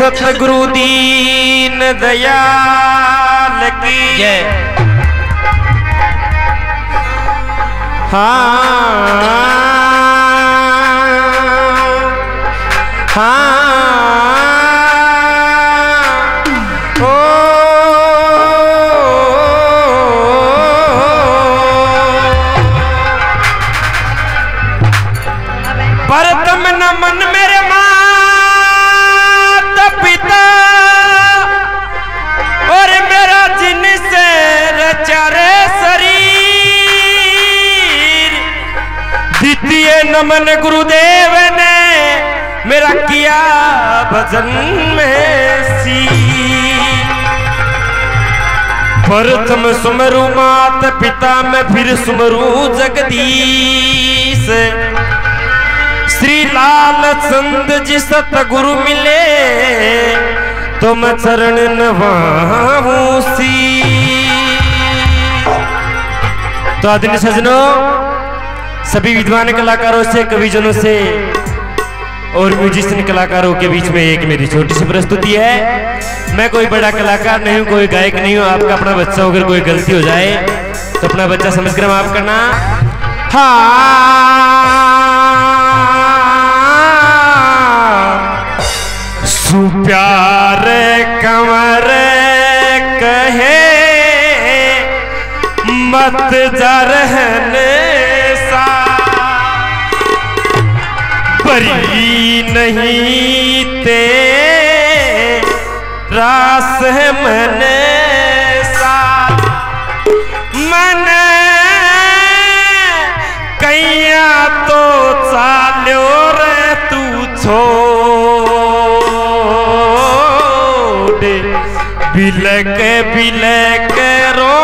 सतगुरु दीन दयाल की जय। परतम नमन मेरे माता पिता और मेरा जिनसे रचा रे शरीर। द्वितीय नमन गुरुदेव ने मेरा किया भजन में सी। प्रथम सुमरु माता पिता में फिर सुमरु जगदीश। श्री लाल चंद जी सतगुरु मिले तो मैं चरण नवाऊं सी। तो आदरणीय सज्जनों, सभी विद्वान कलाकारों से, कविजनों से और म्यूजिशियन कलाकारों के बीच में एक मेरी छोटी सी प्रस्तुति है। मैं कोई बड़ा कलाकार नहीं हूं, कोई गायक नहीं हूं। आपका अपना बच्चा अगर कोई गलती हो जाए तो अपना बच्चा समझकर माफ करना। सुप्यार कंवर कहे मत जा रहने सा। बरी नहीं तेरा है मन सा। मन कैया तो चाल्यो रे तू छोड़। बिलक बिलक रो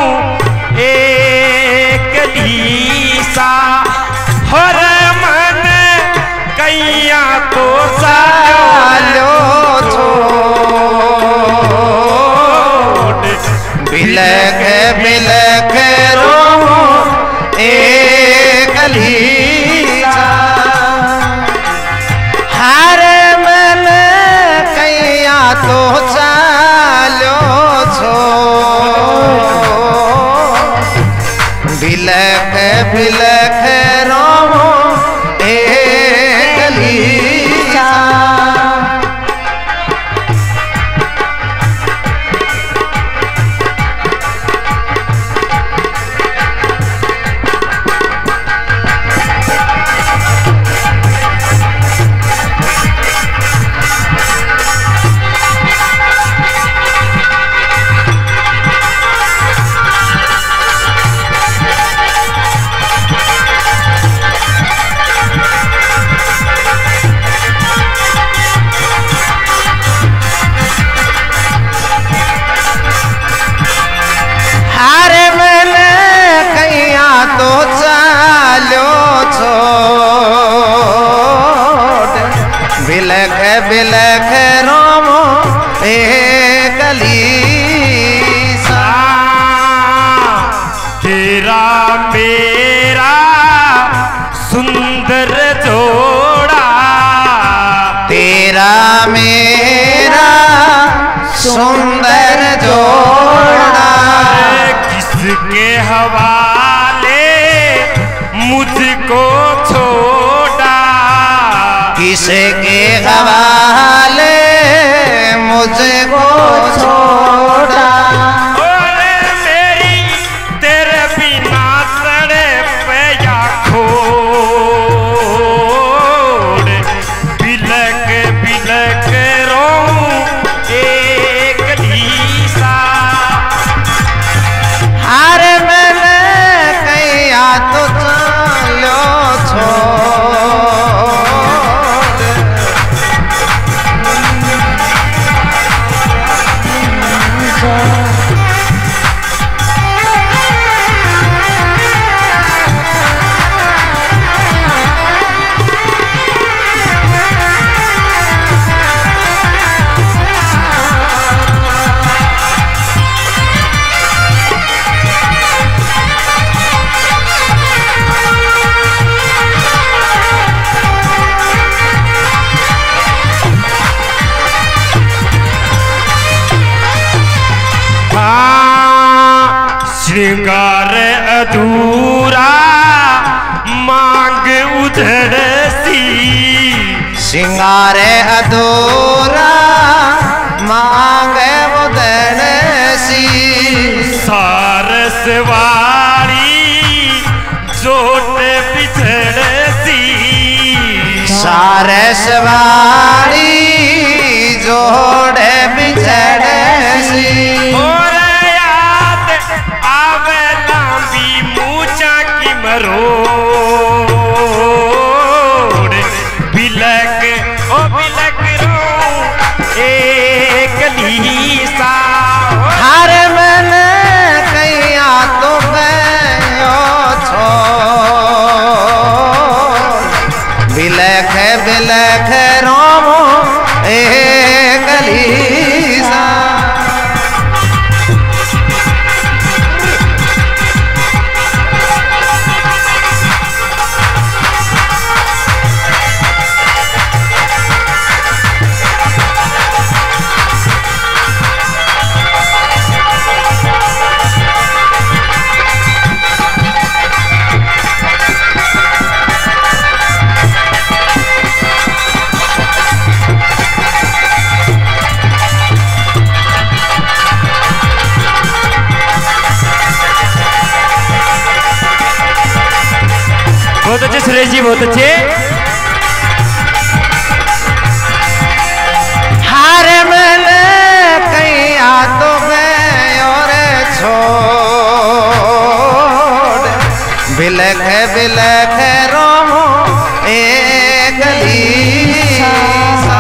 एक लीसा। हर मन कैया तो चाल्यो छोड़। बिलक बिलक रो एक लीसा। हर मन कैया तो चालो छोड़। बिलक बिलक रो एक लीसा। तो चालो छोड़। बिलख बिलख रोमो एक लीसा। तेरा मेरा सुंदर जोड़ा। तेरा मेरा सुंदर जोड़ा। किसके हवाले मुझको छोड़ा। किसके हवाले मुझको छोड़ा। मेरी तेरे बिना सड़े पे या खोड़। बिलक बिलक रो एक श्रृंगार अधूरा मांग उधड़ सी, श्रृंगार अधूरा मांग उधड़ सी, सारस वारी जोट बिछड़ सी, सारस वारी जोड़ बिछड़ सी, और याद आवे लांबी मूचा की मरोड़, बिलक ओ बिलक रो एक लीसा, हर मन कैया तो गयो छोड़, बिलख बिलख रोमो एक लीसा। बहुत अच्छे सुरेश जी, बहुत अच्छे। हर मन कैया तो गयो रे छोड़, बिलख बिलख रोमो एक लीसा।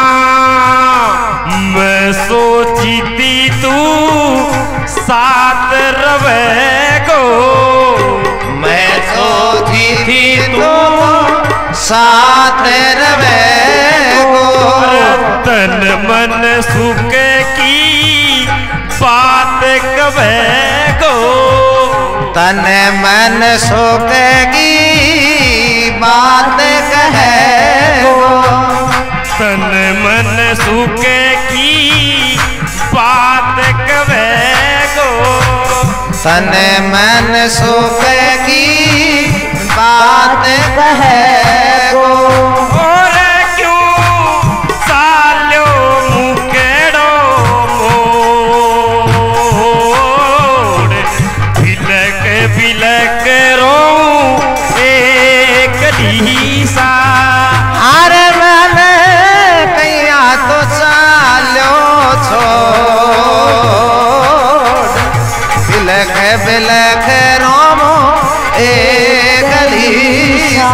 मैं सोची थी तू साथ रवेगो, मैं सोची थी तू साथ रवेगो, तन मन सुख की बात कवेगो, तन मन सुख की बात कहेगो, तन मन सुख की बात कवेगो, तन मन सुख की बात कहेगो, और क्यों सालो मुकेड़ो मोड़, बिलक बिलक रो एक लीसा, हर मन कैया तो चालो छोड़, बिलख बिलख रोमो एक लीसा।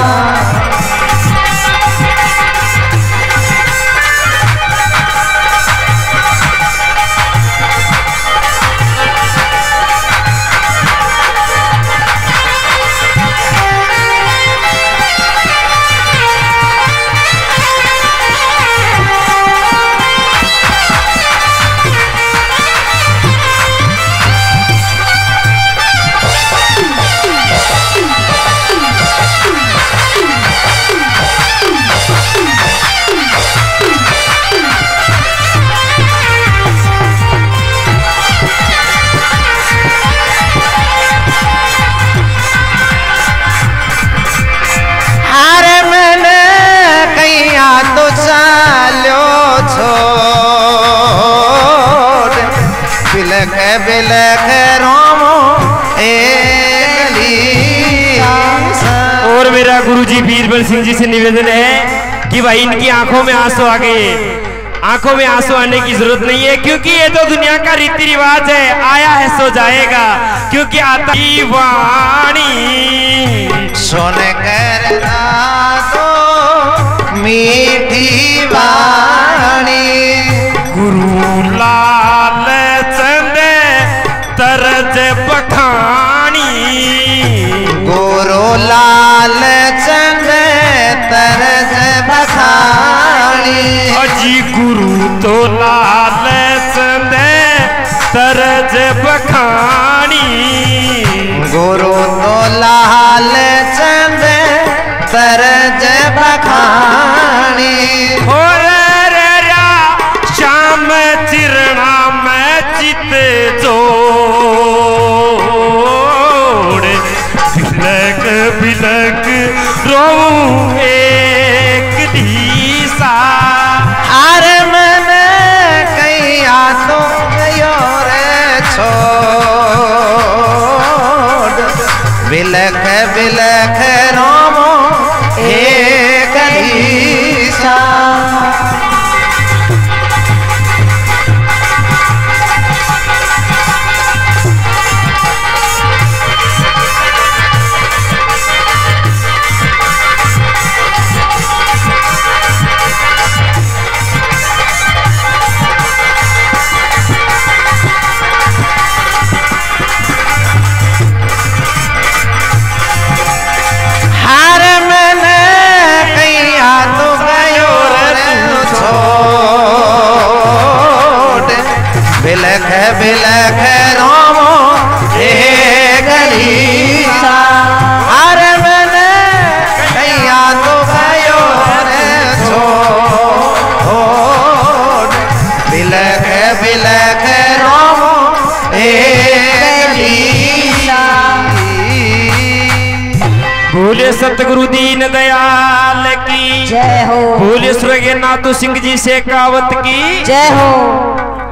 तो चालो छोड़, बिलख बिलख रोमो एक लीसा। और मेरा गुरुजी बीरबल सिंह जी से निवेदन है कि भाई इनकी आंखों में आंसू आ गए, आंखों में आंसू आने की जरूरत नहीं है, क्योंकि ये तो दुनिया का रीति रिवाज है, आया है सो जाएगा, क्योंकि आता ही वाणी सुन कर तो मीठी वाणी, गुरु लाल चंद तरज बखानी, गुरु लाल चंद तरज बखानी, अजी गुरु तो लाल चंद तरज बखानी, गुरु तो लाल चंद तरज बखानी, और रा श्याम चिरणा में चित जो बिलख रोमो गलीसा अरे मैंने कैया तो भयो रे छोड़ बिलख बिलख रोमो गलीसा। बोले सतगुरु दीन दयाल की जय हो। बोले स्वर्गीय नाथू सिंह जी शेखावत की जय हो।